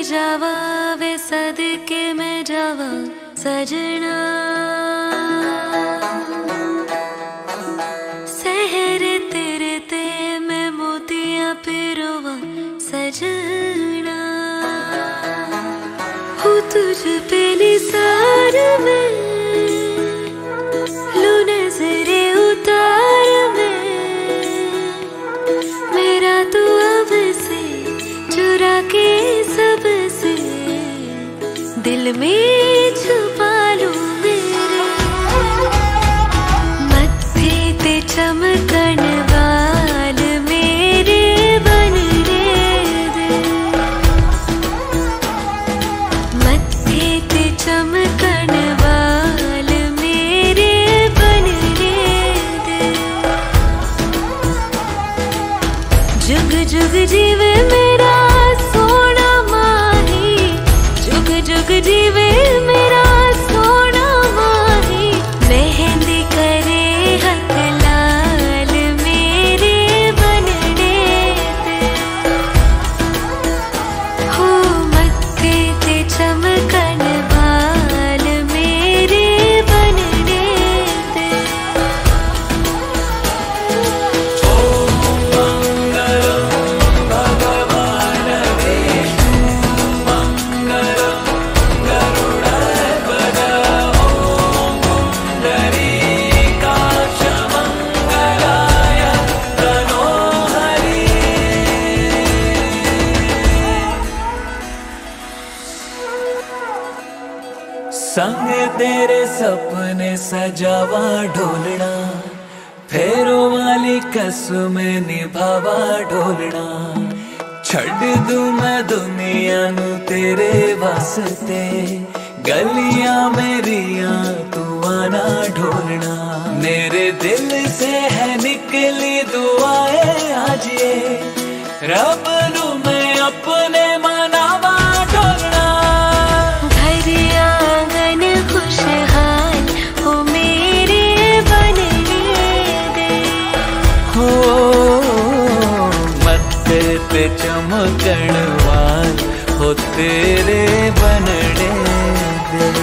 जावा वे सदके में जावा सजना, सहरे तेरे ते मैं मोतियां पिरोवा सजना, हूँ तुझ पे निसार में, लू नजरे उतार में, मेरा तू अब से चुरा के सबसे दिल में छुपा लूं मेरे, मत्थे ते चमकन वाल मेरे बनने दे, मत्थे ते चमकन वाल मेरे बनने दे, जुग जुग जीवे मेरा सोना माही, जुग जुग जीवे मेरा सोना माही, मेहंदी करे हक लाल मेरे बनने दे, हो मत्थे ते चमकन वाल मेरे बनने दे। संग तेरे सपने सजावा ढोलना, फेरों वाली कसमें निभावा ढोलना, छड़ दूं मैं दुनिया नू तेरे वास्ते, गलियां मेरियां तू आना ढोलना, मेरे दिल से है निकली दुआएं आज ये, रब नू मैं अपने मनावा ढोलना, खुशहाल हो मेरे बनने दे, हो मत्थे पे चमकन वाल हो तेरे बनने दे।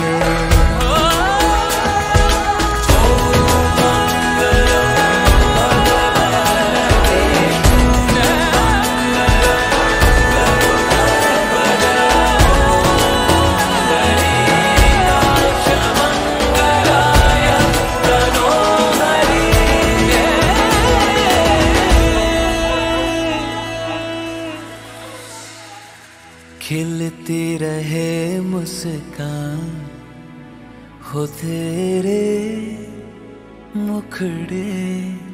खिलती रहे मुस्कान हो तेरे मुखड़े